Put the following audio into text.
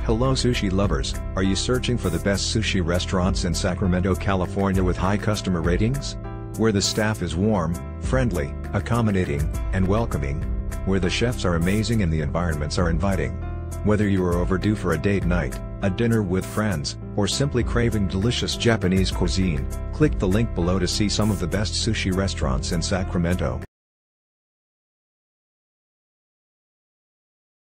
Hello sushi lovers, are you searching for the best sushi restaurants in Sacramento, California with high customer ratings? Where the staff is warm, friendly, accommodating, and welcoming. Where the chefs are amazing and the environments are inviting. Whether you are overdue for a date night, a dinner with friends, or simply craving delicious Japanese cuisine, click the link below to see some of the best sushi restaurants in Sacramento.